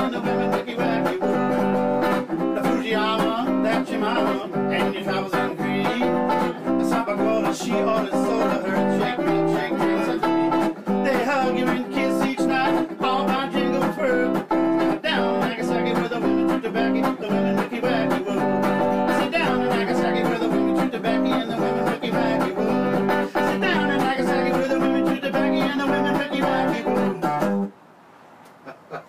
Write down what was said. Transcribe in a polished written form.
and the women wicky-wacky woo. The Fujiyama, that your mama, and your towels on green. The Samba girl, she always sold to her. Shake me, said to me. They hug you and kiss each night, all by jingle fur. Down in Nagasaki where the women chew tobacco, the women wicky-wacky woo. I sit down in Nagasaki where the women chew tobacco and the women wicky-wacky woo. Sit down in Nagasaki where the women chew tobacco and the women wicky-wacky woo.